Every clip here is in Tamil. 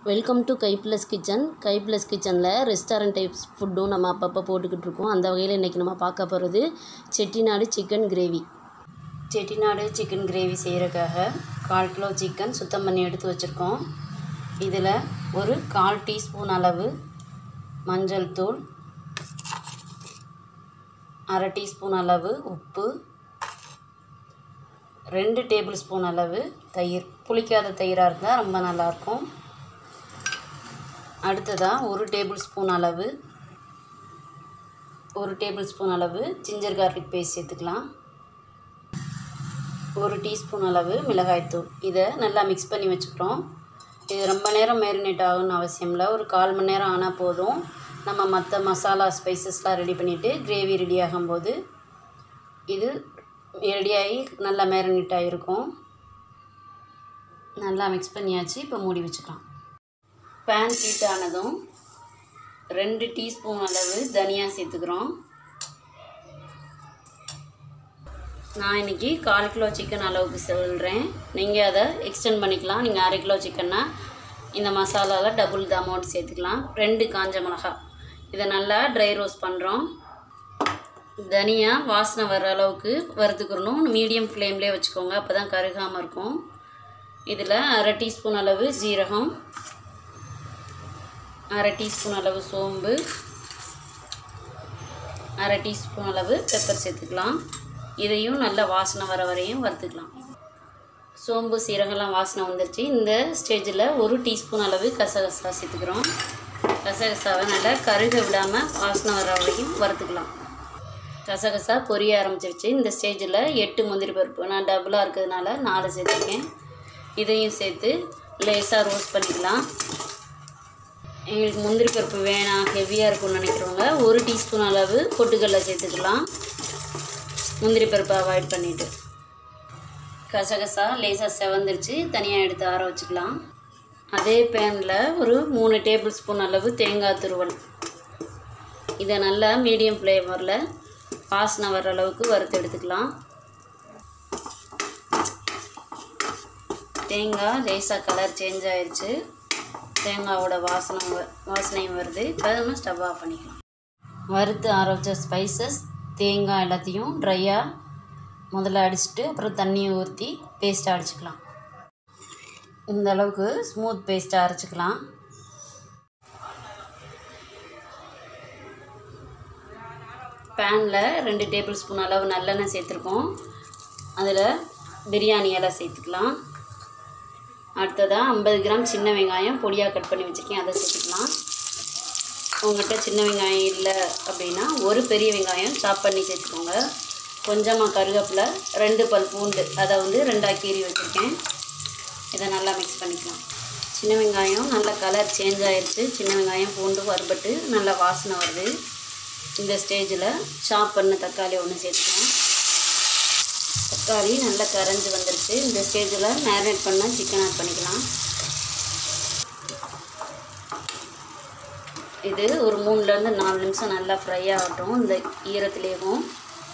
Welcome to Kai plus kitchen. Kai plus கிச்சனில் ரெஸ்டாரண்ட் டைப்ஸ் ஃபுட்டும் நம்ம அப்பப்போ போட்டுக்கிட்டு இருக்கோம். அந்த வகையில் இன்றைக்கி நம்ம பார்க்க போகிறது Chettinad chicken gravy. Chettinad chicken gravy செய்கிறதுக்காக 1/4 கிலோ சிக்கன் சுத்தம் பண்ணி எடுத்து வச்சுருக்கோம். இதில் ஒரு 1/4 டீஸ்பூன் அளவு மஞ்சள் தூள், 1/2 டீஸ்பூன் அளவு உப்பு, 2 டேபிள் ஸ்பூன் அளவு தயிர். புளிக்காத தயிராக இருந்தால் ரொம்ப நல்லாயிருக்கும். அடுத்ததாக 1 டேபிள் ஸ்பூன் அளவு ஜிஞ்சர் கார்லிக் பேஸ்ட் சேர்த்துக்கலாம். 1 டீஸ்பூன் அளவு மிளகாய்த்தூள். இதை நல்லா மிக்ஸ் பண்ணி வச்சுக்கிறோம். இது ரொம்ப நேரம் மேரினேட் ஆகணும்னு அவசியம் இல்லை. ஒரு 1/4 மணி நேரம் ஆனால் போதும். நம்ம மற்ற மசாலா ஸ்பைசஸ்லாம் ரெடி பண்ணிவிட்டு கிரேவி ரெடி ஆகும்போது இது ரெடியாகி நல்லா மேரினேட் ஆகிருக்கும். நல்லா மிக்ஸ் பண்ணியாச்சு. இப்போ மூடி வச்சுக்கலாம். பேன் ஹீட் ஆனதும் 2 டீஸ்பூன் அளவு தனியா சேர்த்துக்கிறோம். நான் இன்றைக்கி 1/4 கிலோ சிக்கன் அளவுக்கு சொல்கிறேன். நீங்கள் அதை எக்ஸ்டெண்ட் பண்ணிக்கலாம். நீங்கள் 1/2 கிலோ சிக்கன்னா இந்த மசாலாவில் டபுள் த அமௌண்ட் சேர்த்துக்கலாம். 2 காஞ்ச மிளகா. இதை நல்லா ட்ரை ரோஸ்ட் பண்ணுறோம். தனியா வாசனை வர அளவுக்கு வறுத்துக்கிறணும். மீடியம் ஃப்ளேம்லேயே வச்சுக்கோங்க, அப்போ தான் கருகாமல் இருக்கும். இதில் 1/2 டீஸ்பூன் அளவு ஜீரகம், 1/2 டீஸ்பூன் அளவு சோம்பு, 1/2 டீஸ்பூன் அளவு பெப்பர் சேர்த்துக்கலாம். இதையும் நல்லா வாசனை வர வரையும் வறுத்துக்கலாம். சோம்பு சீரகம்லாம் வாசனை வந்துருச்சு. இந்த ஸ்டேஜில் 1 டீஸ்பூன் அளவு கசகசா சேர்த்துக்கிறோம். கசகசாவை நல்லா கருக விடாமல் வாசனை வர வரையும் வறுத்துக்கலாம். கசகசா பொரிய ஆரம்பிச்சிருச்சு. இந்த ஸ்டேஜில் 8 முந்திரி பருப்பு, நான் டபுளாக இருக்கிறதுனால 4 சேர்த்துருக்கேன். இதையும் சேர்த்து லேசாக ரோஸ்ட் பண்ணிக்கலாம். எங்களுக்கு முந்திரி பருப்பு வேணாம், ஹெவியாக இருக்கும்னு நினைக்கிறவங்க 1 டீஸ்பூன் அளவு பொட்டுக்கடலை சேர்த்துக்கலாம். முந்திரி பருப்பை அவாய்ட் பண்ணிவிட்டு. கசகசா லேசாக செவந்துருச்சு. தனியாக எடுத்து ஆற வச்சுக்கலாம். அதே பேனில் ஒரு 3 டேபிள் ஸ்பூன் அளவு தேங்காய் துருவல். இதை நல்லா மீடியம் ஃப்ளேவரில் வாசனை வர அளவுக்கு வறுத்து எடுத்துக்கலாம். தேங்காய் லேசாக கலர் சேஞ்ச் ஆயிடுச்சு. தேங்காவோட வாசனையும் வருது. இப்போ நம்ம ஸ்டவ் ஆஃப் பண்ணிக்கலாம். வறுத்து ஆற வச்ச ஸ்பைசஸ் தேங்காய் எல்லாத்தையும் ட்ரையாக முதல்ல அடிச்சுட்டு அப்புறம் தண்ணியை ஊற்றி பேஸ்ட்டாக அடிச்சுக்கலாம். இந்த அளவுக்கு ஸ்மூத் பேஸ்ட்டாக அரைச்சிக்கலாம். பேனில் 2 டேபிள் ஸ்பூன் அளவு நல்லெண்ணெய் சேர்த்துருக்கோம். அதில் பிரியாணி இலை சேர்த்துக்கலாம். அடுத்ததாக 50 கிராம் சின்ன வெங்காயம் பொடியாக கட் பண்ணி வச்சுருக்கேன், அதை சேர்த்துக்கலாம். உங்கள்கிட்ட சின்ன வெங்காயம் இல்லை அப்படின்னா 1 பெரிய வெங்காயம் சாப் பண்ணி சேர்த்துக்கோங்க. கொஞ்சமாக கருவேப்பிலை, 2 பல் பூண்டு, அதை 2ஆக கீறி வச்சுருக்கேன். இதை நல்லா மிக்ஸ் பண்ணிக்கலாம். சின்ன வெங்காயம் நல்லா கலர் சேஞ்ச் ஆகிடுச்சு. சின்ன வெங்காயம் பூண்டு வறுபட்டு நல்லா வாசனை வருது. இந்த ஸ்டேஜில் சாப் பண்ண தக்காளி 1 சேர்த்துக்கலாம். தக்காளி நல்லா கரைஞ்சி வந்துருச்சு. இந்த ஸ்டேஜில் மேரினேட் பண்ண சிக்கன் ஆட் பண்ணிக்கலாம். இது ஒரு 3லேருந்து 4 நிமிஷம் நல்லா ஃப்ரை ஆகட்டும். இந்த ஈரத்துலேயும்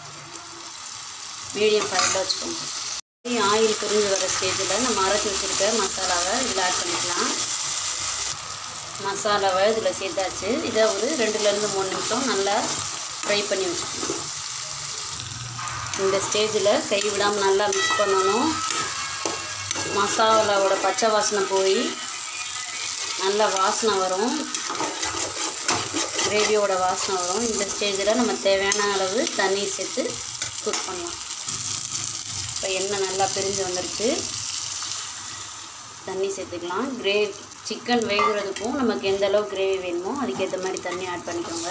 மீடியம் ஃபயரில் வச்சுக்கோங்க. ஆயில் பிரிஞ்சு வர ஸ்டேஜில் நம்ம அரைச்சி வச்சுருக்க மசாலாவை இதில் ஆட் பண்ணிக்கலாம். மசாலாவை இதில் சேர்த்தாச்சு. இதை ஒரு 2லேருந்து 3 நிமிஷம் நல்லா ஃப்ரை பண்ணி வச்சுக்கணும். இந்த ஸ்டேஜில் கை விடாமல் நல்லா மிக்ஸ் பண்ணணும். மசாலாவோட பச்சை வாசனை போய் நல்லா வாசனை வரும், கிரேவியோட வாசனை வரும். இந்த ஸ்டேஜில் நம்ம தேவையான அளவு தண்ணி சேர்த்து குக் பண்ணலாம். இப்போ எண்ணெய் நல்லா பிரிஞ்சு வந்துருச்சு. தண்ணி சேர்த்துக்கலாம். சிக்கன் வேகிறதுக்கும் நமக்கு எந்த அளவு கிரேவி வேணுமோ அதுக்கேற்ற மாதிரி தண்ணி ஆட் பண்ணிக்கோங்க.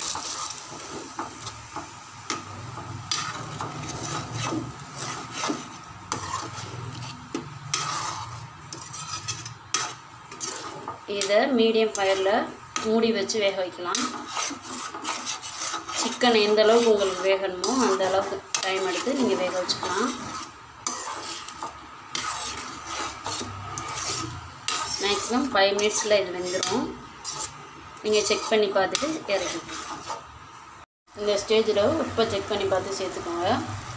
இதை மீடியம் ஃபயரில் மூடி வச்சு வேக வைக்கலாம். சிக்கன் எந்த அளவுக்கு உங்களுக்கு வேகணுமோ அந்த அளவுக்கு டைம் எடுத்து நீங்கள் வேக வச்சுக்கலாம். மேக்ஸிமம் 5 மினிட்ஸில் இது வெந்துடும். நீங்கள் செக் பண்ணி பார்த்துட்டு இறக்கிக்கலாம். இந்த ஸ்டேஜில் உப்பை செக் பண்ணி பார்த்து சேர்த்துக்கோங்க.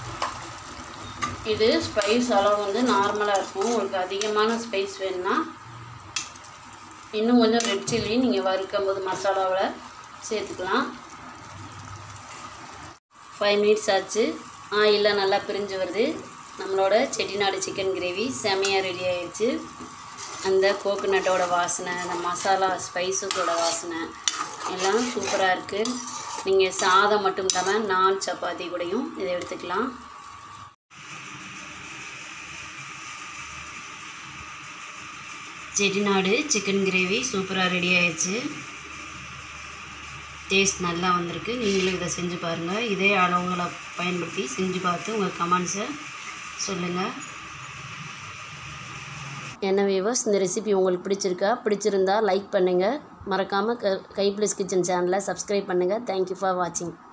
இது ஸ்பைஸ் அளவு நார்மலாக இருக்கும். உங்களுக்கு அதிகமான ஸ்பைஸ் வேணும்னா இன்னும் கொஞ்சம் ரெட் சில்லி நீங்கள் வறுக்கும் போது மசாலாவில் சேர்த்துக்கலாம். 5 மினிட்ஸ் ஆச்சு. ஆயிலெலாம் நல்லா பிரிஞ்சு வருது. நம்மளோட செட்டிநாடு சிக்கன் கிரேவி செமையாக ரெடி ஆயிடுச்சு. அந்த கோகோனட்டோட வாசனை, அந்த மசாலா ஸ்பைஸஸோட வாசனை எல்லாம் சூப்பராக இருக்குது. நீங்கள் சாதம் மட்டும் இல்லாமல் நான் சப்பாத்தி கூடயும் இதை எடுத்துக்கலாம். செட்டிநாடு சிக்கன் கிரேவி சூப்பராக ரெடி ஆயிடுச்சு. டேஸ்ட் நல்லா வந்திருக்கு. நீங்களும் இதை செஞ்சு பாருங்கள். இதே அளவுகளை பயன்படுத்தி செஞ்சு பார்த்து உங்கள் கமெண்ட்ஸை சொல்லுங்கள். என்ன வியூவர்ஸ், இந்த ரெசிபி உங்களுக்கு பிடிச்சிருந்தா லைக் பண்ணுங்கள். மறக்காமல் கைப்ளஸ் கிச்சன் சேனலை சப்ஸ்கிரைப் பண்ணுங்கள். தேங்க்யூ ஃபார் வாட்சிங்.